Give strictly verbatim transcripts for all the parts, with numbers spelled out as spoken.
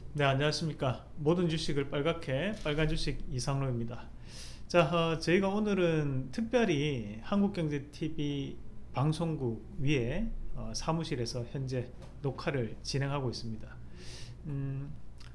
네, 안녕하십니까. 모든 주식을 빨갛게 빨간 주식 이상로입니다. 자, 어, 저희가 오늘은 특별히 한국경제티비 방송국 위에 어, 사무실에서 현재 녹화를 진행하고 있습니다. 음,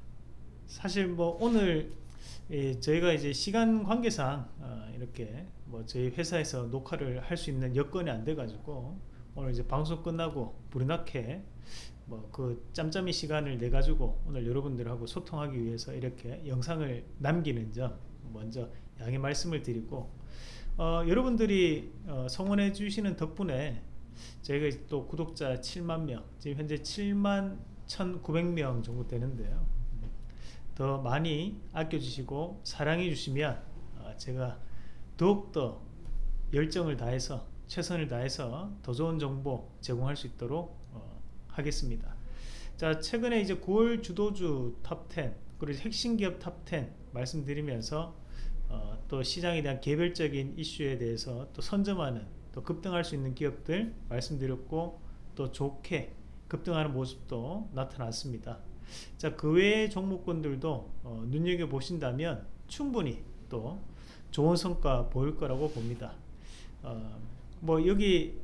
사실 뭐 오늘 예, 저희가 이제 시간 관계상 어, 이렇게 뭐 저희 회사에서 녹화를 할 수 있는 여건이 안 돼 가지고 오늘 이제 방송 끝나고 불이 나게 뭐 그 짬짬이 시간을 내 가지고 오늘 여러분들하고 소통하기 위해서 이렇게 영상을 남기는 점 먼저 양해 말씀을 드리고, 어, 여러분들이 어, 성원해 주시는 덕분에 저희가 또 구독자 칠만 명, 지금 현재 칠만 천구백 명 정도 되는데요, 더 많이 아껴주시고 사랑해 주시면 어, 제가 더욱더 열정을 다해서 최선을 다해서 더 좋은 정보 제공할 수 있도록 어, 하겠습니다. 자, 최근에 이제 구월 주도주 탑 텐 그리고 핵심 기업 탑 텐 말씀드리면서 어, 또 시장에 대한 개별적인 이슈에 대해서 또 선점하는, 또 급등할 수 있는 기업들 말씀드렸고, 또 좋게 급등하는 모습도 나타났습니다. 자, 그 외의 종목군들도 어, 눈여겨보신다면 충분히 또 좋은 성과 보일 거라고 봅니다. 어, 뭐 여기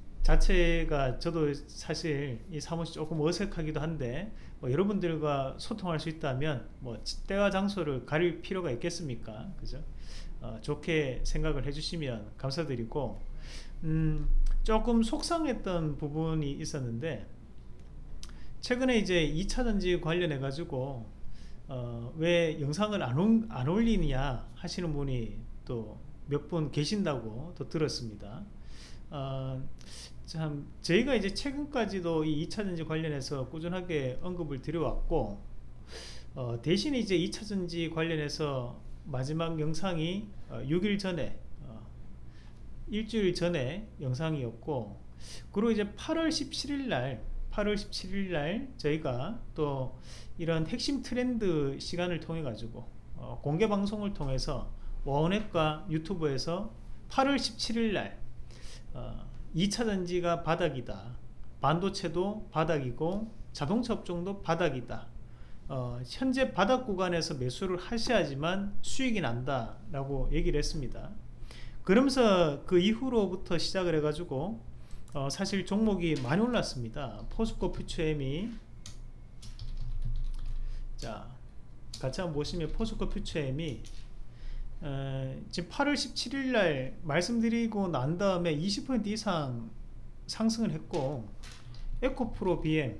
자체가 저도 사실 이 사무실 조금 어색하기도 한데, 뭐 여러분들과 소통할 수 있다면 뭐 때와 장소를 가릴 필요가 있겠습니까? 그죠? 어, 좋게 생각을 해주시면 감사드리고, 음, 조금 속상했던 부분이 있었는데, 최근에 이제 이차전지 관련해 가지고 어, 왜 영상을 안, 올, 안 올리느냐 하시는 분이 또 몇 분 계신다고 또 들었습니다. 어, 참 저희가 이제 최근까지도 이 이차전지 관련해서 꾸준하게 언급을 드려왔고, 어, 대신 이제 이차전지 관련해서 마지막 영상이 어, 육 일 전에 어, 일주일 전에 영상이었고, 그리고 이제 팔월 십칠일 날 팔월 십칠일 날 저희가 또 이런 핵심 트렌드 시간을 통해 가지고 어, 공개 방송을 통해서 원액과 유튜브에서 팔월 십칠일 날 어, 이차전지가 바닥이다, 반도체도 바닥이고 자동차 업종도 바닥이다, 어, 현재 바닥 구간에서 매수를 하셔야지만 수익이 난다 라고 얘기를 했습니다. 그러면서 그 이후로부터 시작을 해 가지고 어, 사실 종목이 많이 올랐습니다. 포스코 퓨처엠이, 자 같이 한번 보시면 포스코 퓨처엠이 어, 지금 팔월 십칠일 날 말씀드리고 난 다음에 이십 퍼센트 이상 상승을 했고, 에코프로 비엠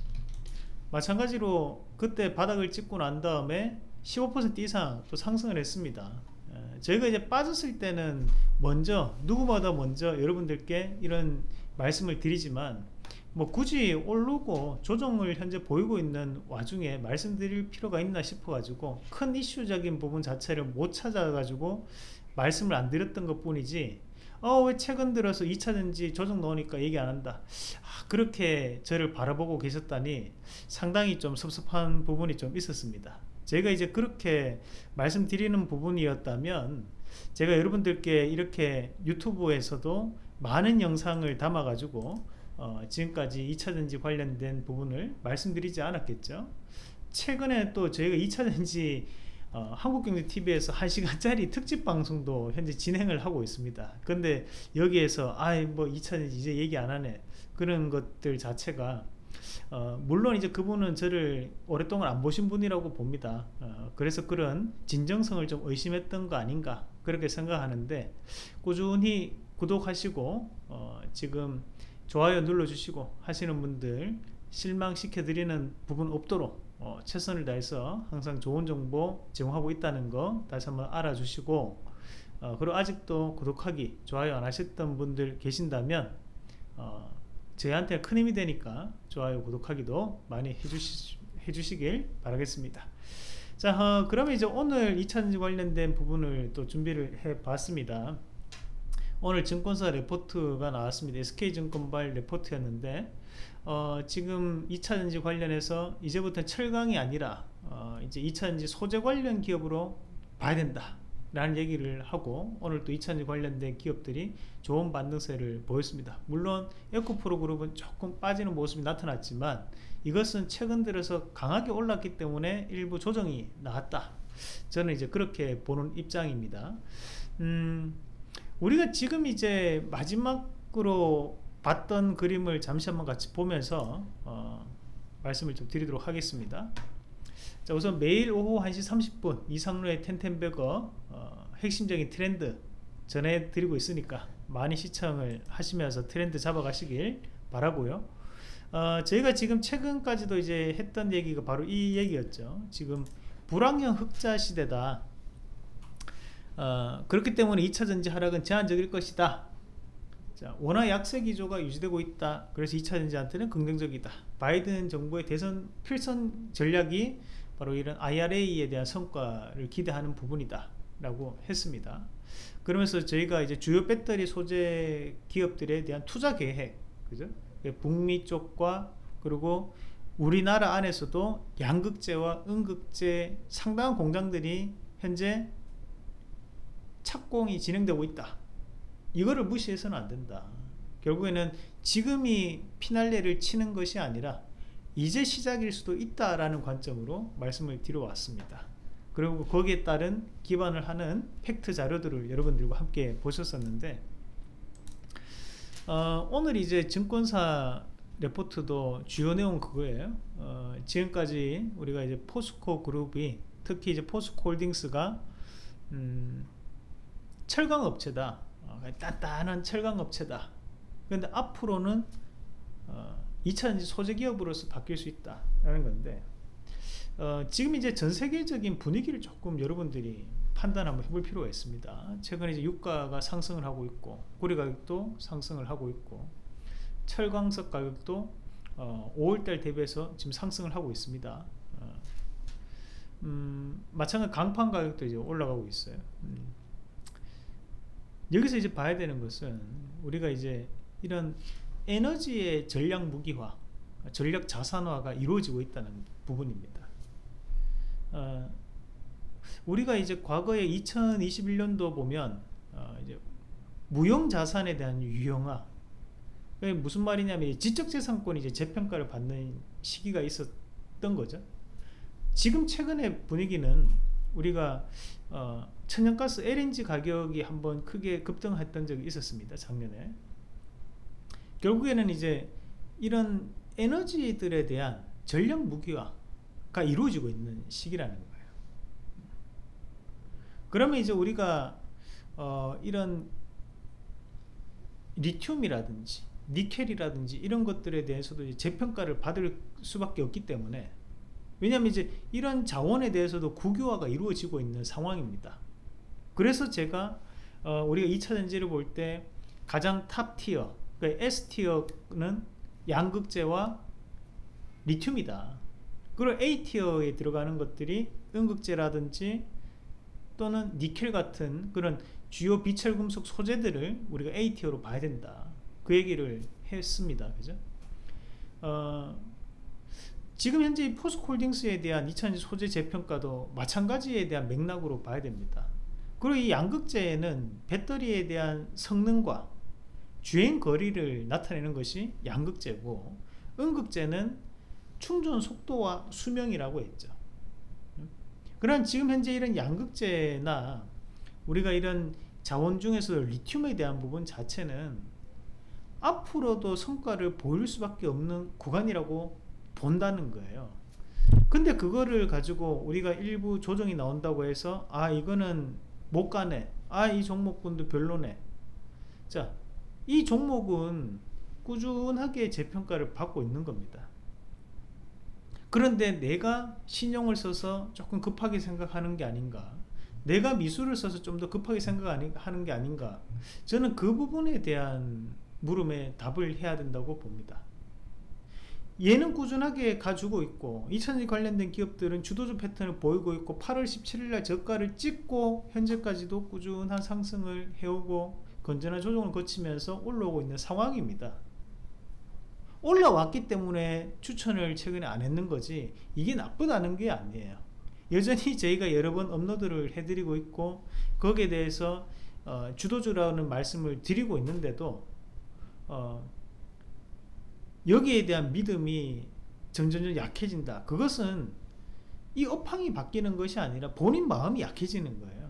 마찬가지로 그때 바닥을 찍고 난 다음에 십오 퍼센트 이상 또 상승을 했습니다. 에, 저희가 이제 빠졌을 때는 먼저 누구보다 먼저 여러분들께 이런 말씀을 드리지만, 뭐 굳이 오르고 조정을 현재 보이고 있는 와중에 말씀드릴 필요가 있나 싶어 가지고 큰 이슈적인 부분 자체를 못 찾아 가지고 말씀을 안 드렸던 것 뿐이지, 어 왜 최근 들어서 이차전지 조정 나오니까 얘기 안 한다, 아, 그렇게 저를 바라보고 계셨다니 상당히 좀 섭섭한 부분이 좀 있었습니다. 제가 이제 그렇게 말씀드리는 부분이었다면 제가 여러분들께 이렇게 유튜브에서도 많은 영상을 담아 가지고 어, 지금까지 이차전지 관련된 부분을 말씀드리지 않았겠죠. 최근에 또 저희가 이차전지 어, 한국경제티비에서 한 시간짜리 특집 방송도 현재 진행을 하고 있습니다. 근데 여기에서 아이 뭐 이차전지 이제 얘기 안 하네, 그런 것들 자체가 어, 물론 이제 그분은 저를 오랫동안 안 보신 분이라고 봅니다. 어, 그래서 그런 진정성을 좀 의심했던 거 아닌가 그렇게 생각하는데, 꾸준히 구독하시고 어, 지금 좋아요 눌러주시고 하시는 분들 실망시켜 드리는 부분 없도록 어, 최선을 다해서 항상 좋은 정보 제공하고 있다는 거 다시 한번 알아주시고, 어, 그리고 아직도 구독하기 좋아요 안 하셨던 분들 계신다면 어, 저희한테 큰 힘이 되니까 좋아요 구독하기도 많이 해주시, 해주시길 바라겠습니다. 자, 어, 그러면 이제 오늘 이차전지 관련된 부분을 또 준비를 해 봤습니다. 오늘 증권사 레포트가 나왔습니다. 에스케이증권발 레포트였는데, 어, 지금 이차전지 관련해서 이제부터 철강이 아니라 어, 이제 이차전지 소재 관련 기업으로 봐야 된다 라는 얘기를 하고, 오늘 또 이차전지 관련된 기업들이 좋은 반등세를 보였습니다. 물론 에코프로 그룹은 조금 빠지는 모습이 나타났지만 이것은 최근 들어서 강하게 올랐기 때문에 일부 조정이 나왔다. 저는 이제 그렇게 보는 입장입니다. 음, 우리가 지금 이제 마지막으로 봤던 그림을 잠시 한번 같이 보면서 어, 말씀을 좀 드리도록 하겠습니다. 자, 우선 매일 오후 한 시 삼십 분 이상로의 텐텐베거 어, 핵심적인 트렌드 전해드리고 있으니까 많이 시청을 하시면서 트렌드 잡아가시길 바라고요. 어, 저희가 지금 최근까지도 이제 했던 얘기가 바로 이 얘기였죠. 지금 불황형 흑자 시대다. 어, 그렇기 때문에 이차전지 하락은 제한적일 것이다. 자, 워낙 약세 기조가 유지되고 있다. 그래서 이차전지한테는 긍정적이다. 바이든 정부의 대선 필선 전략이 바로 이런 아이알에이에 대한 성과를 기대하는 부분이다 라고 했습니다. 그러면서 저희가 이제 주요 배터리 소재 기업들에 대한 투자 계획, 그죠? 북미 쪽과 그리고 우리나라 안에서도 양극재와 음극재 상당한 공장들이 현재 착공이 진행되고 있다. 이거를 무시해서는 안 된다. 결국에는 지금이 피날레를 치는 것이 아니라 이제 시작일 수도 있다라는 관점으로 말씀을 드려왔습니다. 그리고 거기에 따른 기반을 하는 팩트 자료들을 여러분들과 함께 보셨었는데, 어, 오늘 이제 증권사 레포트도 주요 내용 그거예요. 어, 지금까지 우리가 이제 포스코 그룹이, 특히 이제 포스코 홀딩스가 음, 철강 업체다. 어, 단단한 철강 업체다. 그런데 앞으로는 어, 이차전지 소재 기업으로서 바뀔 수 있다라는 건데, 어, 지금 이제 전 세계적인 분위기를 조금 여러분들이 판단 한번 해볼 필요가 있습니다. 최근에 이제 유가가 상승을 하고 있고, 고리 가격도 상승을 하고 있고, 철광석 가격도 어, 오월달 대비해서 지금 상승을 하고 있습니다. 어, 음, 마찬가지 강판 가격도 이제 올라가고 있어요. 음. 여기서 이제 봐야 되는 것은 우리가 이제 이런 에너지의 전략 무기화, 전략 자산화가 이루어지고 있다는 부분입니다. 어, 우리가 이제 과거에 이천이십일 년도 보면 어, 이제 무형 자산에 대한 유형화, 그게 무슨 말이냐면 지적재산권이 이제 재평가를 받는 시기가 있었던 거죠. 지금 최근의 분위기는 우리가 어, 천연가스 엘엔지 가격이 한번 크게 급등했던 적이 있었습니다. 작년에. 결국에는 이제 이런 에너지들에 대한 전략 무기화가 이루어지고 있는 시기라는 거예요. 그러면 이제 우리가 어, 이런 리튬이라든지 니켈이라든지 이런 것들에 대해서도 이제 재평가를 받을 수밖에 없기 때문에, 왜냐하면 이제 이런 자원에 대해서도 국유화가 이루어지고 있는 상황입니다. 그래서 제가 어, 우리가 이차전지를 볼 때 가장 탑티어, 그러니까 S티어는 양극재와 리튬이다. 그리고 A티어에 들어가는 것들이 음극재라든지 또는 니켈 같은 그런 주요 비철금속 소재들을 우리가 A티어로 봐야 된다. 그 얘기를 했습니다. 그죠? 어, 지금 현재 포스코홀딩스에 대한 이차전지 소재 재평가도 마찬가지에 대한 맥락으로 봐야 됩니다. 그리고 이 양극재에는 배터리에 대한 성능과 주행 거리를 나타내는 것이 양극재고, 음극재는 충전 속도와 수명이라고 했죠. 그럼 지금 현재 이런 양극재나 우리가 이런 자원 중에서 리튬에 대한 부분 자체는 앞으로도 성과를 보일 수밖에 없는 구간이라고 본다는 거예요. 근데 그거를 가지고 우리가 일부 조정이 나온다고 해서 아 이거는 못 가네, 아 이 종목군도 별로네. 자, 이 종목은 꾸준하게 재평가를 받고 있는 겁니다. 그런데 내가 신용을 써서 조금 급하게 생각하는 게 아닌가, 내가 미술을 써서 좀 더 급하게 생각하는 게 아닌가, 저는 그 부분에 대한 물음에 답을 해야 된다고 봅니다. 얘는 꾸준하게 가지고 있고 이차전지 관련된 기업들은 주도주 패턴을 보이고 있고 팔월 십칠일날 저가를 찍고 현재까지도 꾸준한 상승을 해오고 건전한 조정을 거치면서 올라오고 있는 상황입니다. 올라왔기 때문에 추천을 최근에 안 했는 거지 이게 나쁘다는 게 아니에요. 여전히 저희가 여러 번 업로드를 해드리고 있고 거기에 대해서 어, 주도주라는 말씀을 드리고 있는데도 어, 여기에 대한 믿음이 점점점 약해진다. 그것은 이 업황이 바뀌는 것이 아니라 본인 마음이 약해지는 거예요.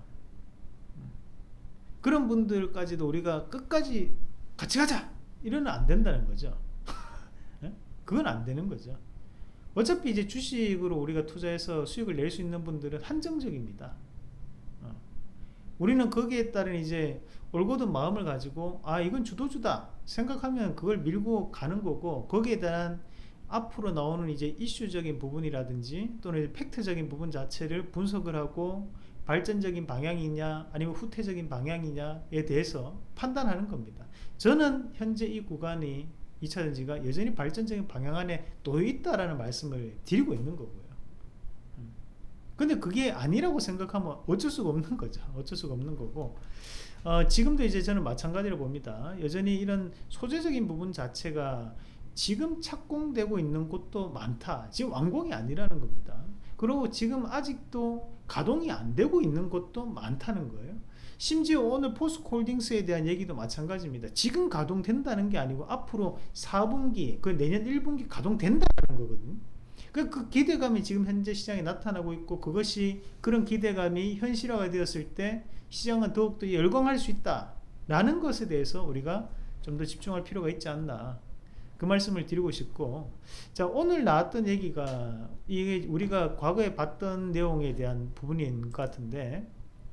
그런 분들까지도 우리가 끝까지 같이 가자 이러면 안 된다는 거죠. 그건 안 되는 거죠. 어차피 이제 주식으로 우리가 투자해서 수익을 낼 수 있는 분들은 한정적입니다. 어. 우리는 거기에 따른 이제 올곧은 마음을 가지고 아 이건 주도주다 생각하면 그걸 밀고 가는 거고, 거기에 대한 앞으로 나오는 이제 이슈적인 부분이라든지 또는 팩트적인 부분 자체를 분석을 하고 발전적인 방향이냐 아니면 후퇴적인 방향이냐에 대해서 판단하는 겁니다. 저는 현재 이 구간이 이차전지가 여전히 발전적인 방향 안에 놓여 있다라는 말씀을 드리고 있는 거고요. 근데 그게 아니라고 생각하면 어쩔 수가 없는 거죠. 어쩔 수가 없는 거고, 어, 지금도 이제 저는 마찬가지로 봅니다. 여전히 이런 소재적인 부분 자체가 지금 착공되고 있는 곳도 많다. 지금 완공이 아니라는 겁니다. 그리고 지금 아직도 가동이 안 되고 있는 곳도 많다는 거예요. 심지어 오늘 포스코홀딩스에 대한 얘기도 마찬가지입니다. 지금 가동된다는 게 아니고 앞으로 사 분기, 그 내년 일 분기 가동된다는 거거든요. 그, 그 기대감이 지금 현재 시장에 나타나고 있고, 그것이 그런 기대감이 현실화가 되었을 때 시장은 더욱더 열광할 수 있다 라는 것에 대해서 우리가 좀 더 집중할 필요가 있지 않나, 그 말씀을 드리고 싶고, 자, 오늘 나왔던 얘기가 이게 우리가 과거에 봤던 내용에 대한 부분인 것 같은데,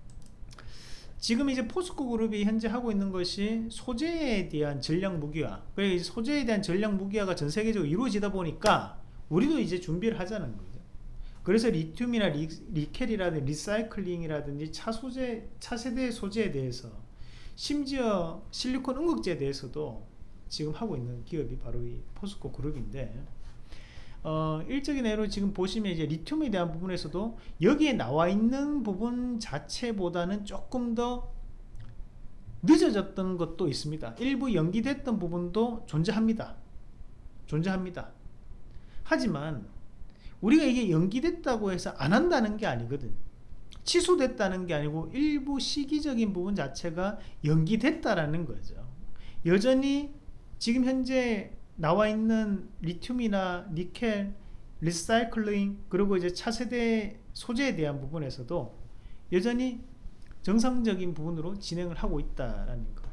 지금 이제 포스코 그룹이 현재 하고 있는 것이 소재에 대한 전략 무기화, 그래서 소재에 대한 전략 무기화가 전 세계적으로 이루어지다 보니까 우리도 이제 준비를 하자는 거죠. 그래서 리튬이나 리, 리켈이라든지 리사이클링이라든지 차 소재, 차세대 소재에 대해서, 심지어 실리콘 응급제에 대해서도 지금 하고 있는 기업이 바로 이 포스코 그룹인데, 어, 일적인 예로 지금 보시면 이제 리튬에 대한 부분에서도 여기에 나와 있는 부분 자체보다는 조금 더 늦어졌던 것도 있습니다. 일부 연기됐던 부분도 존재합니다. 존재합니다. 하지만 우리가 이게 연기됐다고 해서 안 한다는 게 아니거든. 취소됐다는 게 아니고 일부 시기적인 부분 자체가 연기됐다라는 거죠. 여전히 지금 현재 나와 있는 리튬이나 니켈, 리사이클링, 그리고 이제 차세대 소재에 대한 부분에서도 여전히 정상적인 부분으로 진행을 하고 있다라는 거예요.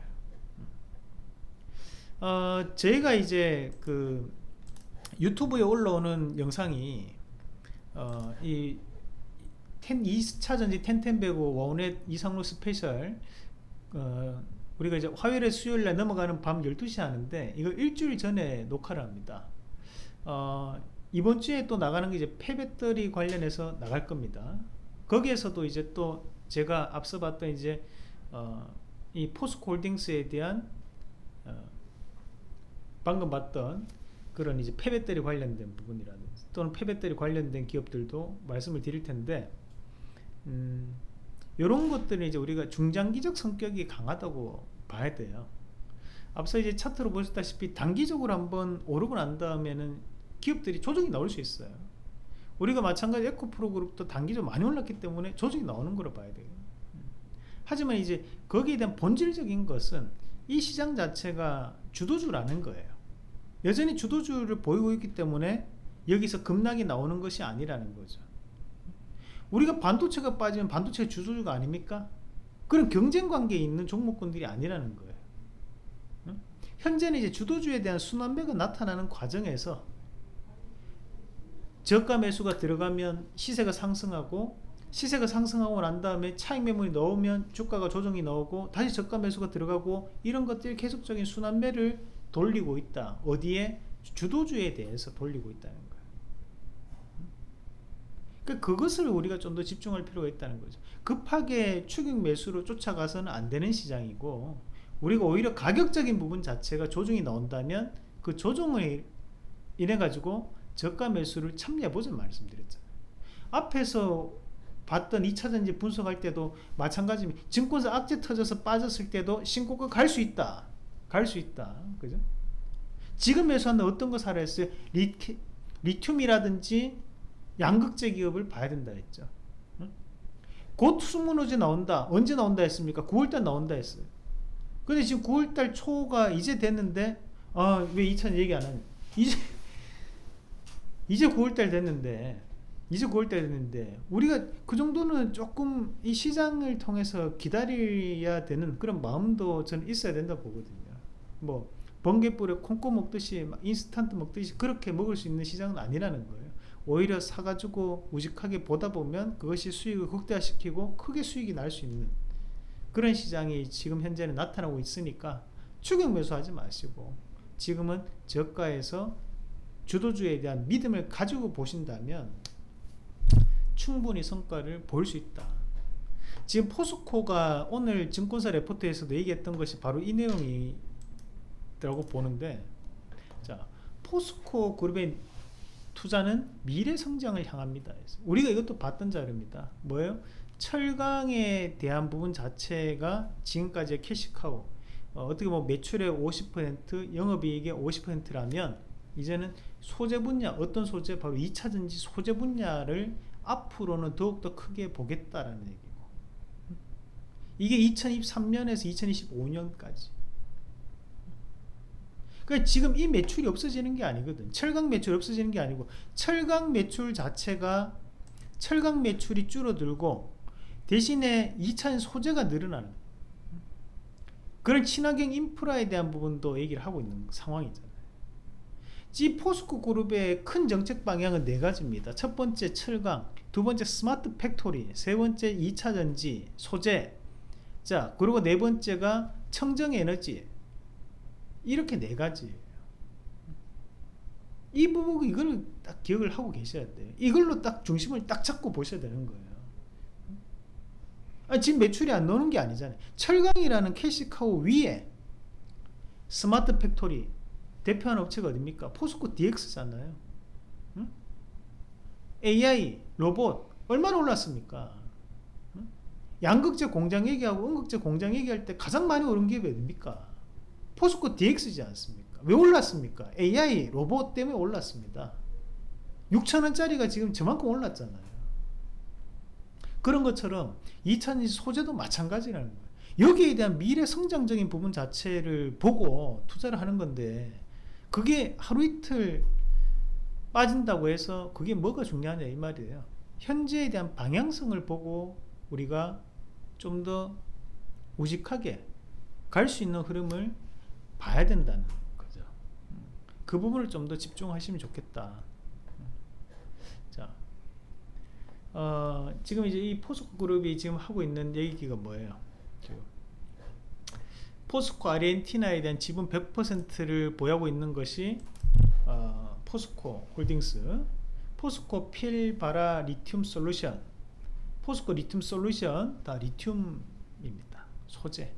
어, 저희가 이제 그 유튜브에 올라오는 영상이 어, 이 이차전지 텐텐백오 와우넷 이상로 스페셜, 어, 우리가 이제 화요일에 수요일에 넘어가는 밤 열두 시 하는데, 이거 일주일 전에 녹화를 합니다. 어, 이번 주에 또 나가는 게 이제 폐배터리 관련해서 나갈 겁니다. 거기에서도 이제 또 제가 앞서 봤던 이제 어, 이 포스코홀딩스에 대한 어, 방금 봤던 그런 이제 폐배터리 관련된 부분이라든지 또는 폐배터리 관련된 기업들도 말씀을 드릴 텐데, 음, 이런 것들은 이제 우리가 중장기적 성격이 강하다고 봐야 돼요. 앞서 이제 차트로 보셨다시피 단기적으로 한번 오르고 난 다음에는 기업들이 조정이 나올 수 있어요. 우리가 마찬가지 에코프로 그룹도 단기적으로 많이 올랐기 때문에 조정이 나오는 거로 봐야 돼요. 하지만 이제 거기에 대한 본질적인 것은 이 시장 자체가 주도주라는 거예요. 여전히 주도주를 보이고 있기 때문에 여기서 급락이 나오는 것이 아니라는 거죠. 우리가 반도체가 빠지면 반도체가 주도주가 아닙니까? 그런 경쟁관계에 있는 종목군들이 아니라는 거예요. 응? 현재는 이제 주도주에 대한 순환매가 나타나는 과정에서 저가 매수가 들어가면 시세가 상승하고, 시세가 상승하고 난 다음에 차익 매물이 넣으면 주가가 조정이 나오고 다시 저가 매수가 들어가고, 이런 것들이 계속적인 순환매를 돌리고 있다. 어디에? 주도주에 대해서 돌리고 있다는 거예요. 그러니까 그것을 우리가 좀 더 집중할 필요가 있다는 거죠. 급하게 추격 매수로 쫓아가서는 안 되는 시장이고, 우리가 오히려 가격적인 부분 자체가 조정이 나온다면 그 조정을 인해 가지고 저가 매수를 참여해보자 말씀드렸잖아요. 앞에서 봤던 이차전지 분석할 때도 마찬가지입니다. 증권사 악재 터져서 빠졌을 때도 신고가 갈 수 있다. 갈 수 있다. 그죠? 지금 매수한다 어떤 거 사라 했어요? 리티, 리튬이라든지 양극재 기업을 봐야 된다 했죠. 응? 곧 수문호재 나온다. 언제 나온다 했습니까? 구월달 나온다 했어요. 근데 지금 구월달 초가 이제 됐는데, 아, 왜 이차전지 얘기 안 하냐? 이제 이제 구월달 됐는데 이제 구월달 됐는데 우리가 그 정도는 조금 이 시장을 통해서 기다려야 되는 그런 마음도 저는 있어야 된다 보거든요. 뭐 번개불에 콩고 먹듯이 막 인스턴트 먹듯이 그렇게 먹을 수 있는 시장은 아니라는 거예요. 오히려 사가지고 우직하게 보다 보면 그것이 수익을 극대화시키고 크게 수익이 날 수 있는 그런 시장이 지금 현재는 나타나고 있으니까 추격 매수하지 마시고 지금은 저가에서 주도주에 대한 믿음을 가지고 보신다면 충분히 성과를 볼 수 있다. 지금 포스코가 오늘 증권사 레포트에서도 얘기했던 것이 바로 이 내용이라고 보는데, 자, 포스코 그룹의 투자는 미래 성장을 향합니다. 우리가 이것도 봤던 자료입니다. 뭐예요? 철강에 대한 부분 자체가 지금까지의 캐시카우, 어, 어떻게 보면 매출의 오십 퍼센트, 영업이익의 오십 퍼센트라면 이제는 소재 분야, 어떤 소재? 바로 이차전지 소재 분야를 앞으로는 더욱더 크게 보겠다라는 얘기고, 이게 이천이십삼 년에서 이천이십오 년까지. 그러니까 지금 이 매출이 없어지는 게 아니거든. 철강 매출이 없어지는 게 아니고 철강 매출 자체가 철강 매출이 줄어들고 대신에 이차전 소재가 늘어나는 그런 친환경 인프라에 대한 부분도 얘기를 하고 있는 상황이잖아요. 이 포스코 그룹의 큰 정책 방향은 네 가지입니다. 첫 번째 철강, 두 번째 스마트 팩토리, 세 번째 이차전지 소재, 자 그리고 네 번째가 청정에너지. 이렇게 네 가지예요. 이 부분 이걸 딱 기억을 하고 계셔야 돼요. 이걸로 딱 중심을 딱 잡고 보셔야 되는 거예요. 아니, 지금 매출이 안 나오는 게 아니잖아요. 철강이라는 캐시카우 위에 스마트 팩토리 대표하는 업체가 어딥니까? 포스코 디엑스잖아요. 응? 에이아이, 로봇 얼마나 올랐습니까? 응? 양극재 공장 얘기하고 음극재 공장 얘기할 때 가장 많이 오른 게 어딥니까? 포스코 디엑스지 않습니까? 왜 올랐습니까? 에이아이, 로봇 때문에 올랐습니다. 육천 원짜리가 지금 저만큼 올랐잖아요. 그런 것처럼 이차전지 소재도 마찬가지라는 거예요. 여기에 대한 미래 성장적인 부분 자체를 보고 투자를 하는 건데, 그게 하루 이틀 빠진다고 해서 그게 뭐가 중요하냐 이 말이에요. 현재에 대한 방향성을 보고 우리가 좀 더 우직하게 갈 수 있는 흐름을 봐야 된다는 거죠. 그 부분을 좀 더 집중하시면 좋겠다. 자, 어, 지금 이제 이 포스코 그룹이 지금 하고 있는 얘기가 뭐예요? 포스코 아르헨티나에 대한 지분 백 퍼센트를 보유하고 있는 것이 어, 포스코 홀딩스, 포스코 필바라 리튬 솔루션, 포스코 리튬 솔루션 다 리튬입니다. 소재.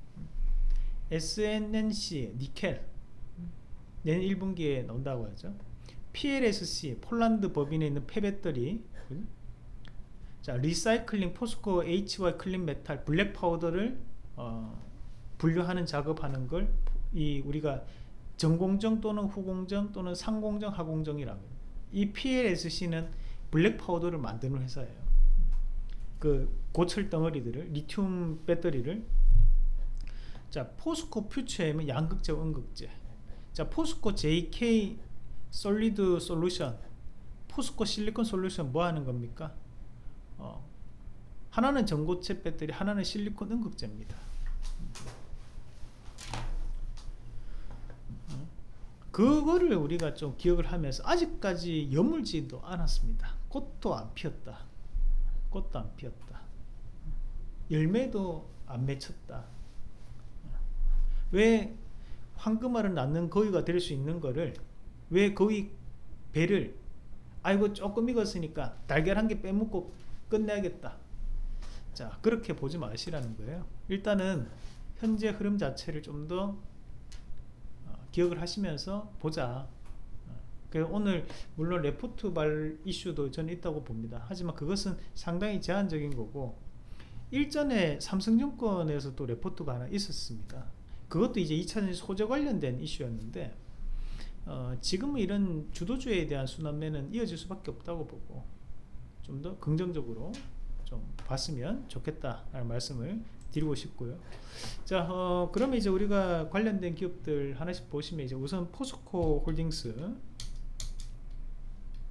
에스엔엔씨 니켈 내년 일 분기에 나온다고 하죠. 피엘에스씨 폴란드 법인에 있는 폐배터리. 자, 리사이클링 포스코 에이치와이 클린 메탈 블랙 파우더를 어, 분류하는 작업하는 걸 이 우리가 전공정 또는 후공정 또는 상공정 하공정이라고 해요. 이 피엘에스씨는 블랙 파우더를 만드는 회사예요. 그 고철 덩어리들을 리튬 배터리를. 자, 포스코 퓨처엠은 양극재, 음극재. 자, 포스코 제이케이 솔리드 솔루션, 포스코 실리콘 솔루션 뭐 하는 겁니까? 어, 하나는 전고체 배터리, 하나는 실리콘 음극재입니다. 어? 그거를 우리가 좀 기억을 하면서 아직까지 여물지도 않았습니다. 꽃도 안 피었다. 꽃도 안 피었다. 열매도 안 맺혔다. 왜 황금알을 낳는 거위가 될 수 있는 거를, 왜 거위 배를 아이고 조금 익었으니까 달걀 한 개 빼먹고 끝내야겠다. 자, 그렇게 보지 마시라는 거예요. 일단은 현재 흐름 자체를 좀 더 어, 기억을 하시면서 보자. 그래서 오늘 물론 레포트 발 이슈도 저는 있다고 봅니다. 하지만 그것은 상당히 제한적인 거고, 일전에 삼성증권에서 또 레포트가 하나 있었습니다. 그것도 이제 이차전지 소재 관련된 이슈였는데, 어, 지금은 이런 주도주에 대한 순환매는 이어질 수밖에 없다고 보고 좀 더 긍정적으로 좀 봤으면 좋겠다라는 말씀을 드리고 싶고요. 자, 어, 그러면 이제 우리가 관련된 기업들 하나씩 보시면, 이제 우선 포스코 홀딩스,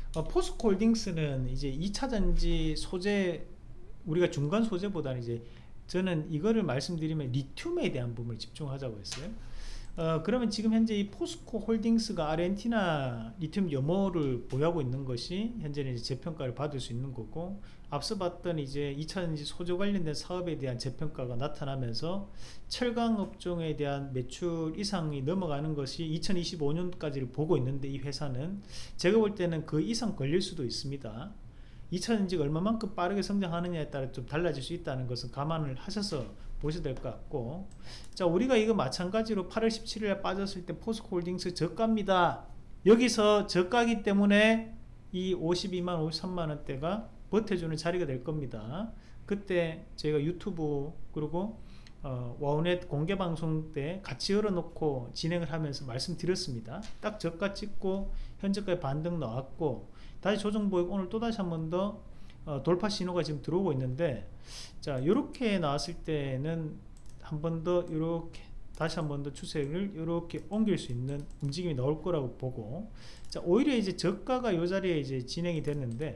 어, 포스코홀딩스는 이제 이 차전지 소재, 우리가 중간 소재보다는 이제 저는 이거를 말씀드리면 리튬에 대한 부분을 집중하자고 했어요. 어, 그러면 지금 현재 이 포스코홀딩스가 아르헨티나 리튬 염호를 보유하고 있는 것이 현재는 이제 재평가를 받을 수 있는 거고, 앞서 봤던 이제 이 차전지 소재 관련된 사업에 대한 재평가가 나타나면서 철강 업종에 대한 매출 이상이 넘어가는 것이 이천이십오 년까지를 보고 있는데, 이 회사는 제가 볼 때는 그 이상 걸릴 수도 있습니다. 이 차전지가 얼마만큼 빠르게 성장하느냐에 따라 좀 달라질 수 있다는 것은 감안을 하셔서 보셔야 될 것 같고, 자, 우리가 이거 마찬가지로 팔월 십칠일에 빠졌을 때 포스코홀딩스 저가입니다. 여기서 저가기 때문에 이 오십이만 오십삼만 원대가 버텨주는 자리가 될 겁니다. 그때 저희가 유튜브 그리고 어, 와우넷 공개방송 때 같이 열어놓고 진행을 하면서 말씀드렸습니다. 딱 저가 찍고 현재까지 반등 나왔고, 다시 조정 보이고 오늘 또다시 한 번 더 어, 돌파 신호가 지금 들어오고 있는데, 자, 이렇게 나왔을 때는 한 번 더 이렇게 다시 한 번 더 추세를 이렇게 옮길 수 있는 움직임이 나올 거라고 보고, 자, 오히려 이제 저가가 이 자리에 이제 진행이 됐는데,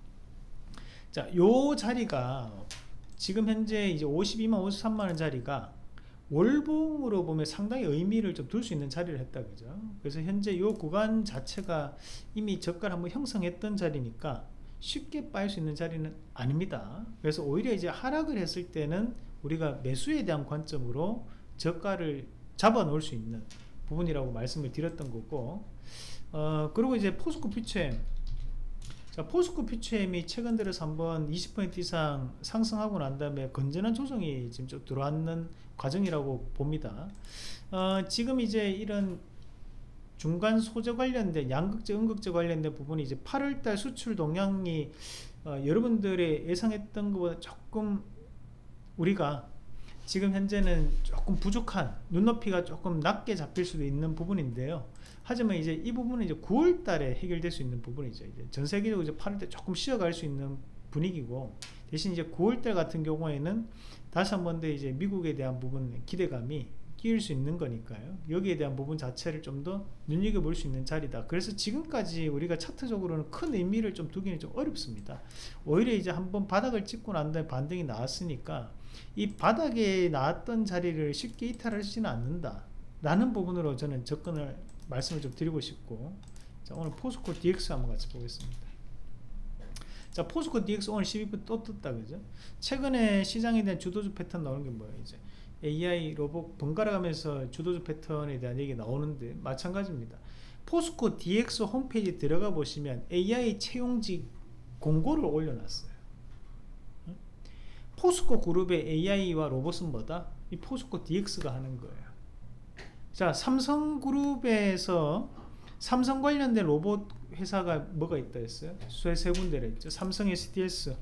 자, 요 자리가 지금 현재 이제 오십이만 오십삼만 원 자리가 월봉으로 보면 상당히 의미를 좀 둘 수 있는 자리를 했다, 그죠? 그래서 현재 요 구간 자체가 이미 저가를 한번 형성했던 자리니까 쉽게 빠질 수 있는 자리는 아닙니다. 그래서 오히려 이제 하락을 했을 때는 우리가 매수에 대한 관점으로 저가를 잡아 놓을 수 있는 부분이라고 말씀을 드렸던 거고, 어, 그리고 이제 포스코 퓨처엠, 자, 포스코 퓨처엠이 최근 들어서 한번 이십 퍼센트 이상 상승하고 난 다음에 건전한 조정이 지금 좀 들어왔는 과정이라고 봅니다. 어, 지금 이제 이런 중간 소재 관련된 양극재, 음극재 관련된 부분이 이제 팔월달 수출 동향이 어, 여러분들의 예상했던 것보다 조금 우리가 지금 현재는 조금 부족한, 눈높이가 조금 낮게 잡힐 수도 있는 부분인데요. 하지만 이제 이 부분은 이제 구월 달에 해결될 수 있는 부분이죠. 이제 전 세계적으로 이제 팔월 때 조금 쉬어갈 수 있는 분위기고, 대신 이제 구월 달 같은 경우에는 다시 한 번 더 이제 미국에 대한 부분 기대감이 끼일 수 있는 거니까요. 여기에 대한 부분 자체를 좀 더 눈여겨볼 수 있는 자리다. 그래서 지금까지 우리가 차트적으로는 큰 의미를 좀 두기는 좀 어렵습니다. 오히려 이제 한번 바닥을 찍고 난 다음에 반등이 나왔으니까 이 바닥에 나왔던 자리를 쉽게 이탈하지는 않는다 라는 부분으로 저는 접근을 말씀을 좀 드리고 싶고, 자, 오늘 포스코 디엑스 한번 같이 보겠습니다. 자, 포스코 디엑스 오늘 십이 분 또 떴다, 그죠? 최근에 시장에 대한 주도주 패턴 나오는 게 뭐예요? 이제 에이아이 로봇 번갈아 가면서 주도주 패턴에 대한 얘기 나오는데 마찬가지입니다. 포스코 디엑스 홈페이지 들어가 보시면 에이아이 채용직 공고를 올려놨어요. 포스코 그룹의 에이아이와 로봇은 뭐다? 이 포스코 디엑스가 하는 거예요. 자, 삼성그룹에서 삼성 관련된 로봇 회사가 뭐가 있다 했어요? 세, 세 군데를 했죠. 삼성 에스디에스.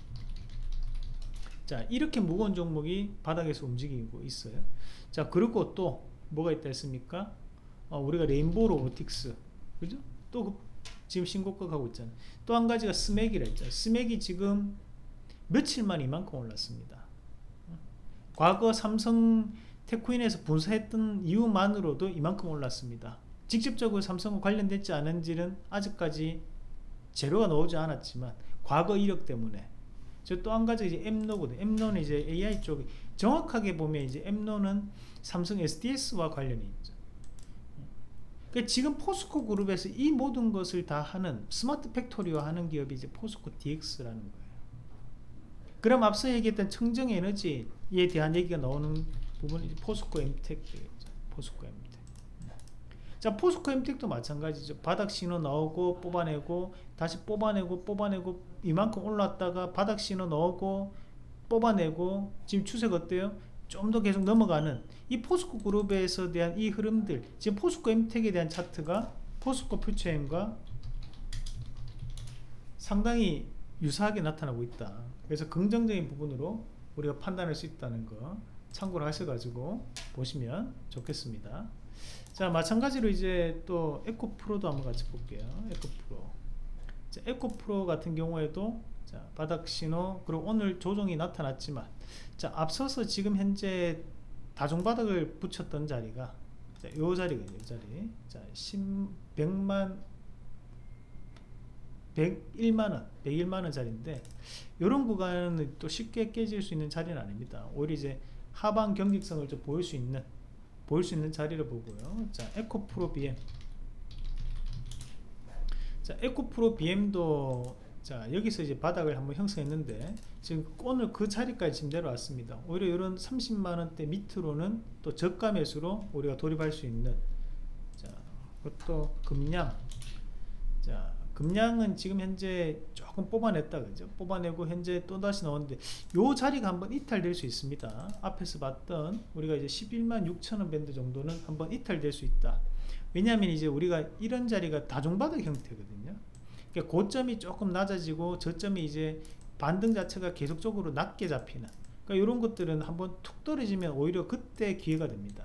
자, 이렇게 무거운 종목이 바닥에서 움직이고 있어요. 자, 그리고 또 뭐가 있다 했습니까? 어, 우리가 레인보우 로보틱스, 그죠? 또 지금 신고가 가고 있잖아요. 또 한 가지가 스맥이라 했죠. 스맥이 지금 며칠 만에 이만큼 올랐습니다. 과거 삼성 테크윈에서 분사했던 이유만으로도 이만큼 올랐습니다. 직접적으로 삼성과 관련되지 않은지는 아직까지 재료가 나오지 않았지만 과거 이력 때문에. 저 또 한 가지 이제 엠노거든. 엠노는 이제 에이아이 쪽이 정확하게 보면 이제 엠노는 삼성 에스디에스와 관련이 있죠. 그러니까 지금 포스코 그룹에서 이 모든 것을 다 하는 스마트 팩토리화 하는 기업이 이제 포스코 디엑스라는 거예요. 그럼 앞서 얘기했던 청정 에너지에 대한 얘기가 나오는 부분이 포스코 엠텍 되겠죠. 포스코 엠텍. 자, 포스코 엠텍도 마찬가지죠. 바닥 신호 나오고 뽑아내고 다시 뽑아내고 뽑아내고 이만큼 올랐다가 바닥 신호 나오고 뽑아내고 지금 추세가 어때요? 좀 더 계속 넘어가는 이 포스코 그룹에서 대한 이 흐름들, 지금 포스코 엠텍에 대한 차트가 포스코 퓨처엠과 상당히 유사하게 나타나고 있다. 그래서 긍정적인 부분으로 우리가 판단할 수 있다는 거 참고를 하셔가지고 보시면 좋겠습니다. 자, 마찬가지로 이제 또 에코프로도 한번 같이 볼게요. 에코프로. 자, 에코프로 같은 경우에도 자, 바닥 신호, 그리고 오늘 조정이 나타났지만, 자, 앞서서 지금 현재 다중바닥을 붙였던 자리가, 자, 요 자리가 요 자리. 자, 백만 백일만원 백일만원 자리인데 이런 구간은 또 쉽게 깨질 수 있는 자리는 아닙니다. 오히려 이제 하방 경직성을 좀 보일 수 있는 보일 수 있는 자리를 보고요. 자, 에코프로 비엠. 자, 에코프로 비엠도 자, 여기서 이제 바닥을 한번 형성했는데 지금 오늘 그 자리까지 지금 내려왔습니다. 오히려 이런 삼십만원대 밑으로는 또 저가 매수로 우리가 돌입할 수 있는, 자, 그것도 금량. 자, 금량은 지금 현재 조금 뽑아냈다 그죠? 뽑아내고 현재 또다시 나오는데 요 자리가 한번 이탈될 수 있습니다. 앞에서 봤던 우리가 이제 십일만 육천원 밴드 정도는 한번 이탈될 수 있다. 왜냐하면 이제 우리가 이런 자리가 다중바닥 형태거든요. 그러니까 고점이 조금 낮아지고 저점이 이제 반등 자체가 계속적으로 낮게 잡히는, 그러니까 이런 것들은 한번 툭 떨어지면 오히려 그때 기회가 됩니다.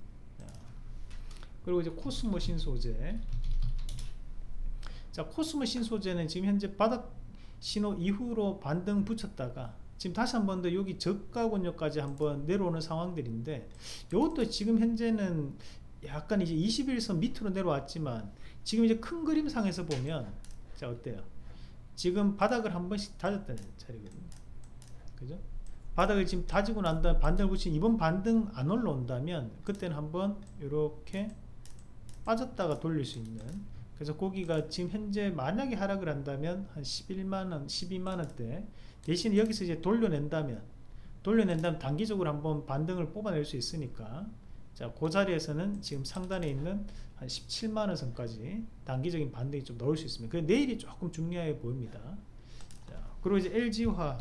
그리고 이제 코스모 신소재. 자, 코스모 신소재는 지금 현재 바닥 신호 이후로 반등 붙였다가 지금 다시 한 번 더 여기 저가 권역까지 한번 내려오는 상황들인데, 이것도 지금 현재는 약간 이제 이십일선 밑으로 내려왔지만 지금 이제 큰 그림상에서 보면, 자, 어때요? 지금 바닥을 한 번씩 다졌다는 자리거든요. 그죠? 바닥을 지금 다지고 난 다음에 반등을 붙인 이번 반등 안 올라온다면 그때는 한번 이렇게 빠졌다가 돌릴 수 있는, 그래서 고기가 지금 현재 만약에 하락을 한다면 한 십일만원 십이만원대 대신 여기서 이제 돌려낸다면 돌려낸다면 단기적으로 한번 반등을 뽑아낼 수 있으니까, 자, 그 자리에서는 지금 상단에 있는 한 십칠만원 선까지 단기적인 반등이 좀 나올 수 있습니다. 그 내일이 조금 중요해 보입니다. 자, 그리고 이제 엘지화.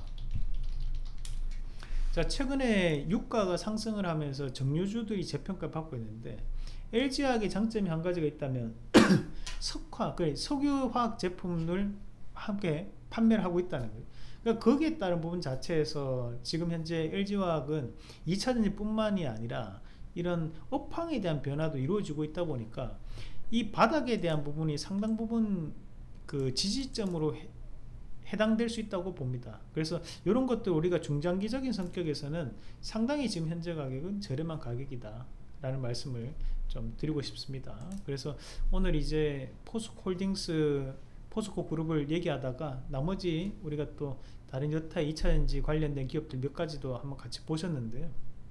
자, 최근에 유가가 상승을 하면서 정유주들이 재평가를 받고 있는데, 엘지화학의 장점이 한 가지가 있다면 석화, 그 석유화학 제품을 함께 판매를 하고 있다는 거예요. 그러니까 거기에 따른 부분 자체에서 지금 현재 엘지화학은 이차전지 뿐만이 아니라 이런 업황에 대한 변화도 이루어지고 있다 보니까 이 바닥에 대한 부분이 상당 부분 그 지지점으로 해, 해당될 수 있다고 봅니다. 그래서 이런 것들 우리가 중장기적인 성격에서는 상당히 지금 현재 가격은 저렴한 가격이다 라는 말씀을 좀 드리고 싶습니다. 그래서 오늘 이제 포스코홀딩스 포스코 그룹을 얘기하다가 나머지 우리가 또 다른 여타 이차전지 관련된 기업들 몇 가지도 한번 같이 보셨는데요.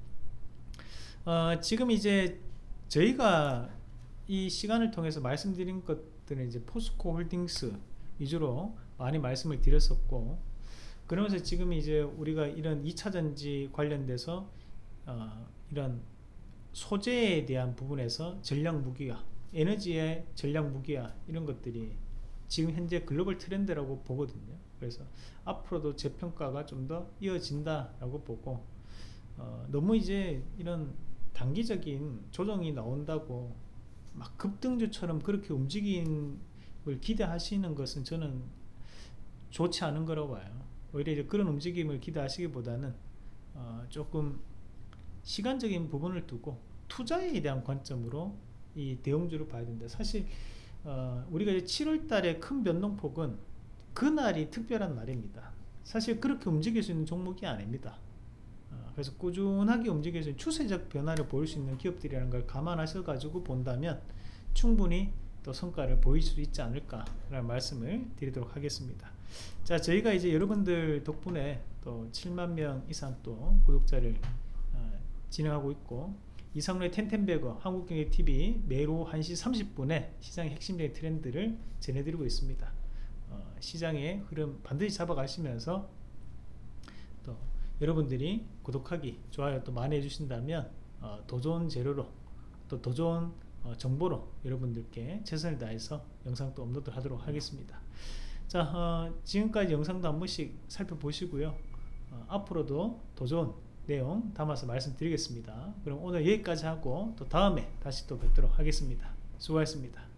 어, 지금 이제 저희가 이 시간을 통해서 말씀드린 것들은 이제 포스코홀딩스 위주로 많이 말씀을 드렸었고, 그러면서 지금 이제 우리가 이런 이차전지 관련돼서 어, 이런 소재에 대한 부분에서 전략무기화, 에너지의 전략무기화 이런 것들이 지금 현재 글로벌 트렌드라고 보거든요. 그래서 앞으로도 재평가가 좀 더 이어진다라고 보고, 어, 너무 이제 이런 단기적인 조정이 나온다고 막 급등주처럼 그렇게 움직임을 기대하시는 것은 저는 좋지 않은 거라고 봐요. 오히려 이제 그런 움직임을 기대하시기보다는 어, 조금 시간적인 부분을 두고 투자에 대한 관점으로 이 대형주를 봐야 된다. 사실 어, 우리가 이제 칠월 달에 큰 변동폭은 그날이 특별한 날입니다. 사실 그렇게 움직일 수 있는 종목이 아닙니다. 어, 그래서 꾸준하게 움직일 수 있는 추세적 변화를 보일 수 있는 기업들이라는 걸 감안하셔 가지고 본다면 충분히 또 성과를 보일 수 있지 않을까 라는 말씀을 드리도록 하겠습니다. 자, 저희가 이제 여러분들 덕분에 또 칠만 명 이상 또 구독자를 어, 진행하고 있고, 이상로의 텐텐베거 한국경제티비 매일 오후 한 시 삼십 분에 시장의 핵심적인 트렌드를 전해드리고 있습니다. 어, 시장의 흐름 반드시 잡아가시면서 또 여러분들이 구독하기, 좋아요 또 많이 해주신다면 어, 더 좋은 재료로 또 더 좋은 어, 정보로 여러분들께 최선을 다해서 영상 또 업로드 하도록 하겠습니다. 자, 어, 지금까지 영상도 한 번씩 살펴보시고요. 어, 앞으로도 더 좋은 내용 담아서 말씀드리겠습니다. 그럼 오늘 여기까지 하고 또 다음에 다시 또 뵙도록 하겠습니다. 수고하셨습니다.